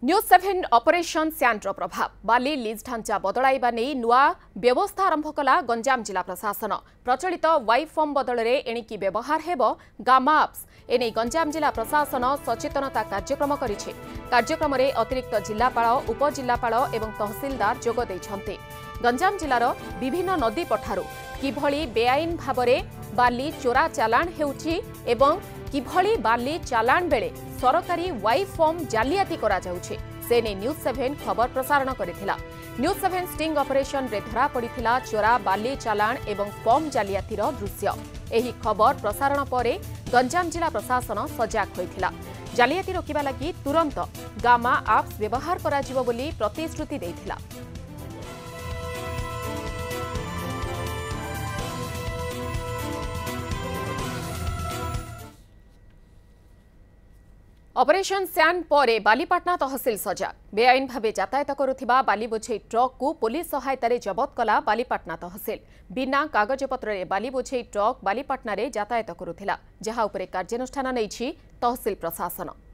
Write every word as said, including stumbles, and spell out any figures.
News seven operation स्यान्र प्रभाव बाली lease ढांचा बदलाइबा नहीं नुआ व्यवस्था आरंभ कला गंजाम जिला प्रशासन प्रचलित वाई फॉर्म बदल में एणिकी व्यवहार हेब गामा आप्स एने गंजाम जिला प्रशासन सचेतनता कार्यक्रम करिछे। कार्यक्रम में अतिरिक्त जिलापाल उपजिलापाल एवं तहसीलदार जोग दैछन्ते। गंजाम जिलार विभिन्न नदी पठारु किभली बेआईन भावरे बाली चोरा चालाण हेउछि एवं किभली बाली चालाण बेले सरकारी वाई फॉर्म जालियाती करा जाउछे से ने न्यूज सेवेन खबर प्रसारण करिथिला। न्यूज सेवेन स्टिंग ऑपरेशन रे धरा पड़िथिला चोरा बाली चालाण एवं फॉर्म जालियातीर दृश्य। एही खबर प्रसारण परे गंजाम जिला प्रशासन सजाग होइथिला। जालियाती रोकिबा लागि तुरंत गामा आप्स व्यवहार करा जिवो बोली प्रतिश्रुति दैथिला। ऑपरेशन स्यान परे बालीपाटना तहसील सजाग। बेआईन भावे यातायात करुथिबा बाली बोझेई ट्रक को पुलिस सहायता जबत कला बालीपाटना तहसील। बिना कागजपत्र बाली बोझेई ट्रक बालीपाटना यातायात करुथिला, जहा उपरे कार्यानुष्ठान नैछि तहसील प्रशासन।